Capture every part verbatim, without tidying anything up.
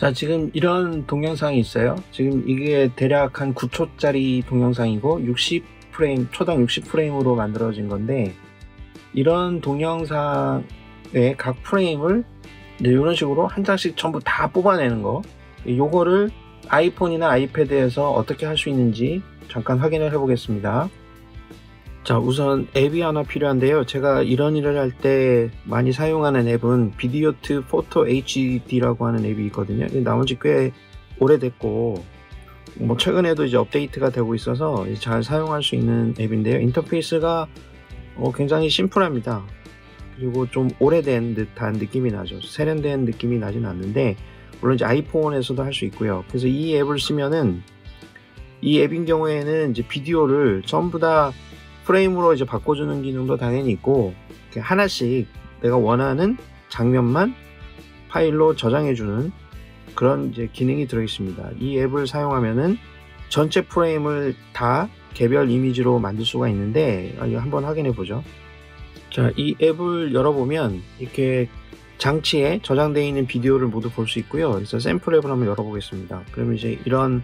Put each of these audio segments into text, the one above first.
자, 지금 이런 동영상이 있어요. 지금 이게 대략 한 구 초짜리 동영상이고 육십 프레임, 초당 육십 프레임으로 만들어진 건데, 이런 동영상의 각 프레임을 이런 식으로 한 장씩 전부 다 뽑아내는 거, 요거를 아이폰이나 아이패드에서 어떻게 할 수 있는지 잠깐 확인을 해 보겠습니다. 자, 우선 앱이 하나 필요한데요. 제가 이런 일을 할 때 많이 사용하는 앱은 비디오트 포토 에이치디라고 하는 앱이 있거든요. 나온 지 꽤 오래됐고, 뭐 최근에도 이제 업데이트가 되고 있어서 잘 사용할 수 있는 앱인데요. 인터페이스가 어 굉장히 심플합니다. 그리고 좀 오래된 듯한 느낌이 나죠. 세련된 느낌이 나진 않는데, 물론 이제 아이폰에서도 할 수 있고요. 그래서 이 앱을 쓰면은, 이 앱인 경우에는 이제 비디오를 전부 다 프레임으로 이제 바꿔주는 기능도 당연히 있고, 이렇게 하나씩 내가 원하는 장면만 파일로 저장해주는 그런 이제 기능이 들어있습니다. 이 앱을 사용하면은 전체 프레임을 다 개별 이미지로 만들 수가 있는데, 이거 한번 확인해 보죠. 자, 이 앱을 열어보면 이렇게 장치에 저장되어 있는 비디오를 모두 볼 수 있고요. 그래서 샘플 앱을 한번 열어보겠습니다. 그러면 이제 이런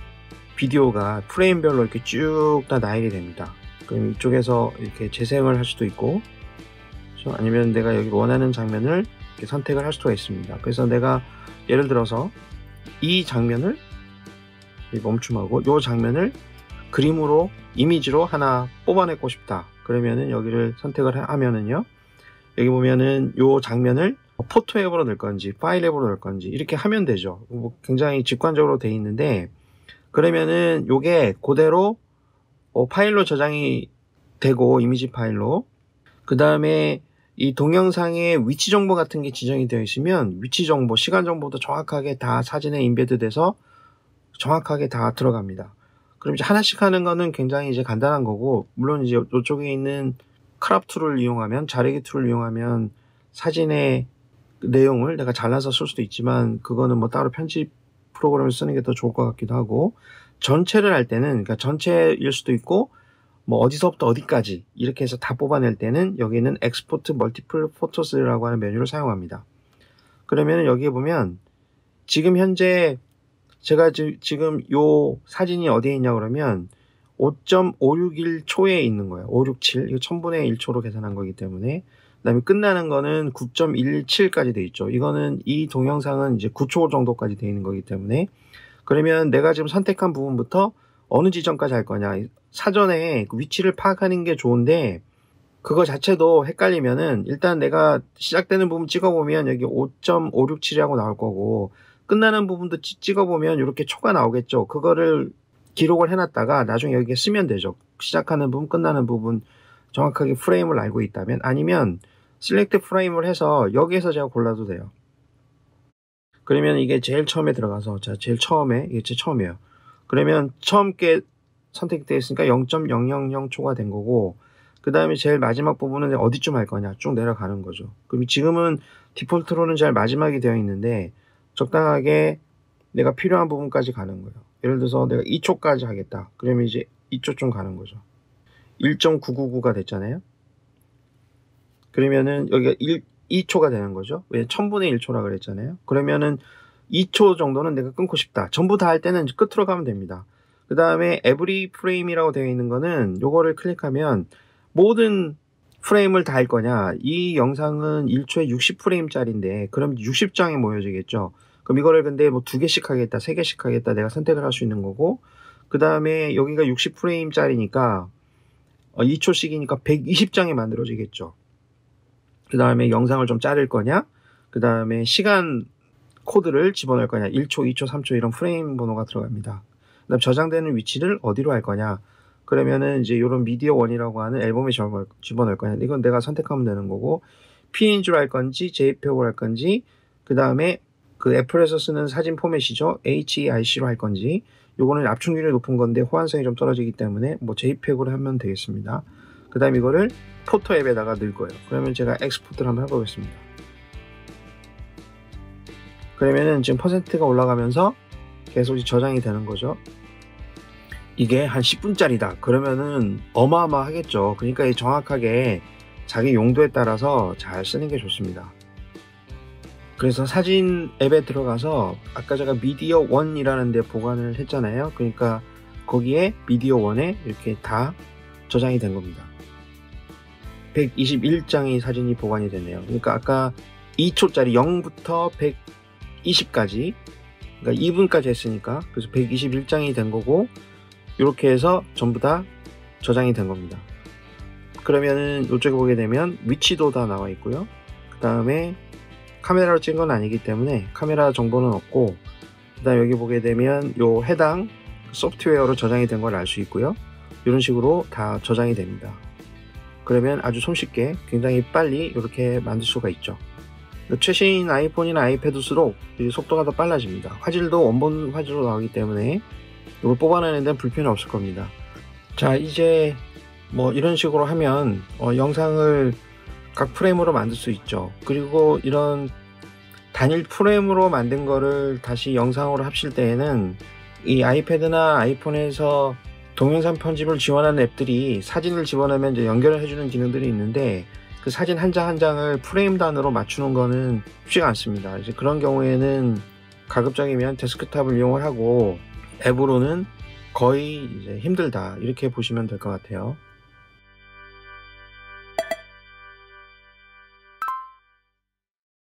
비디오가 프레임별로 이렇게 쭉 다 나열이 됩니다. 그럼 이쪽에서 이렇게 재생을 할 수도 있고, 아니면 내가 여기 원하는 장면을 이렇게 선택을 할 수가 있습니다. 그래서 내가 예를 들어서 이 장면을 멈춤하고 이 장면을 그림으로, 이미지로 하나 뽑아내고 싶다. 그러면은 여기를 선택을 하면은요, 여기 보면은 이 장면을 포토 앱으로 넣을 건지 파일 앱으로 넣을 건지 이렇게 하면 되죠. 뭐 굉장히 직관적으로 되어 있는데, 그러면은 요게 그대로 어, 파일로 저장이 되고, 이미지 파일로, 그 다음에 이 동영상의 위치 정보 같은 게 지정이 되어 있으면 위치 정보, 시간 정보도 정확하게 다 사진에 인베드 돼서 정확하게 다 들어갑니다. 그럼 이제 하나씩 하는 거는 굉장히 이제 간단한 거고, 물론 이제 이쪽에 있는 크롭 툴을 이용하면, 자르기 툴을 이용하면 사진의 내용을 내가 잘라서 쓸 수도 있지만, 그거는 뭐 따로 편집 프로그램을 쓰는 게 더 좋을 것 같기도 하고, 전체를 할 때는, 그러니까 전체일 수도 있고, 뭐 어디서부터 어디까지 이렇게 해서 다 뽑아낼 때는 여기는 Export Multiple Photos라고 하는 메뉴를 사용합니다. 그러면 여기에 보면 지금 현재 제가 지, 지금 요 사진이 어디에 있냐 그러면 오 점 오육일 초에 있는 거예요. 오백육십칠, 이거 천분의 일 초로 계산한 거기 때문에. 그 다음에 끝나는 거는 구 점 일칠까지 돼 있죠. 이거는, 이 동영상은 이제 구 초 정도까지 돼 있는 거기 때문에. 그러면 내가 지금 선택한 부분부터 어느 지점까지 할 거냐, 사전에 위치를 파악하는 게 좋은데, 그거 자체도 헷갈리면은 일단 내가 시작되는 부분 찍어보면 여기 오 점 오육칠이라고 나올 거고, 끝나는 부분도 찍어보면 이렇게 초가 나오겠죠. 그거를 기록을 해놨다가 나중에 여기에 쓰면 되죠. 시작하는 부분, 끝나는 부분 정확하게 프레임을 알고 있다면. 아니면 셀렉트 프레임을 해서 여기에서 제가 골라도 돼요. 그러면 이게 제일 처음에 들어가서, 자, 제일 처음에, 이게 제일 처음이에요. 그러면 처음 게 선택되어 있으니까 영 점 영영영 초가 된 거고, 그 다음에 제일 마지막 부분은 어디쯤 할 거냐, 쭉 내려가는 거죠. 그럼 지금은 디폴트로는 제일 마지막이 되어 있는데, 적당하게 내가 필요한 부분까지 가는 거예요. 예를 들어서 내가 이 초까지 하겠다. 그러면 이제 이 초쯤 가는 거죠. 일 점 구구구가 됐잖아요. 그러면은 여기가 일, 이 초가 되는 거죠. 왜 천분의 일 초라 그랬잖아요. 그러면은 이 초 정도는 내가 끊고 싶다. 전부 다 할 때는 끝으로 가면 됩니다. 그 다음에 every frame이라고 되어 있는 거는, 요거를 클릭하면 모든 프레임을 다 할 거냐, 이 영상은 일 초에 육십 프레임짜리인데 그럼 육십 장이 모여지겠죠. 그럼 이거를 근데 뭐 두 개씩 하겠다, 세 개씩 하겠다, 내가 선택을 할 수 있는 거고, 그 다음에 여기가 육십 프레임짜리니까 어, 이 초씩이니까 백이십 장이 만들어지겠죠. 그 다음에 영상을 좀 자를 거냐, 그 다음에 시간 코드를 집어넣을 거냐, 일 초, 이 초, 삼 초 이런 프레임 번호가 들어갑니다. 그 다음 저장되는 위치를 어디로 할 거냐, 그러면은 이제 이런 미디어 원이라고 하는 앨범에 집어넣을 거냐, 이건 내가 선택하면 되는 거고, 피엔지로 할 건지 제이피이지로 할 건지, 그 다음에 그 애플에서 쓰는 사진 포맷이죠, 에이치이아이씨로 할 건지, 요거는 압축률이 높은 건데 호환성이 좀 떨어지기 때문에 뭐 제이피이지로 하면 되겠습니다. 그 다음 이거를 포토 앱에다가 넣을 거예요. 그러면 제가 엑스포트를 한번 해보겠습니다. 그러면은 지금 퍼센트가 올라가면서 계속 저장이 되는 거죠. 이게 한 십 분짜리다 그러면은 어마어마하겠죠. 그러니까 정확하게 자기 용도에 따라서 잘 쓰는 게 좋습니다. 그래서 사진 앱에 들어가서 아까 제가 미디어 원이라는 데 보관을 했잖아요. 그러니까 거기에 미디어 원에 이렇게 다 저장이 된 겁니다. 백이십일 장의 사진이 보관이 됐네요. 그러니까 아까 이 초짜리 영부터 백이십까지, 그러니까 이 분까지 했으니까 그래서 백이십일 장이 된 거고, 이렇게 해서 전부 다 저장이 된 겁니다. 그러면은 이쪽에 보게 되면 위치도 다 나와 있고요. 그 다음에 카메라로 찍은 건 아니기 때문에 카메라 정보는 없고, 그 다음 여기 보게 되면 요 해당 소프트웨어로 저장이 된 걸 알 수 있고요. 이런 식으로 다 저장이 됩니다. 그러면 아주 손쉽게 굉장히 빨리 이렇게 만들 수가 있죠. 최신 아이폰이나 아이패드일수록 속도가 더 빨라집니다. 화질도 원본 화질로 나오기 때문에 이걸 뽑아내는 데는 불편이 없을 겁니다. 자, 이제 뭐 이런 식으로 하면 어, 영상을 각 프레임으로 만들 수 있죠. 그리고 이런 단일 프레임으로 만든 거를 다시 영상으로 합칠 때에는 이 아이패드나 아이폰에서 동영상 편집을 지원하는 앱들이 사진을 집어넣으면 이제 연결을 해주는 기능들이 있는데, 그 사진 한 장 한 장을 프레임 단위로 맞추는 거는 쉽지가 않습니다. 이제 그런 경우에는 가급적이면 데스크탑을 이용을 하고 앱으로는 거의 이제 힘들다, 이렇게 보시면 될 것 같아요.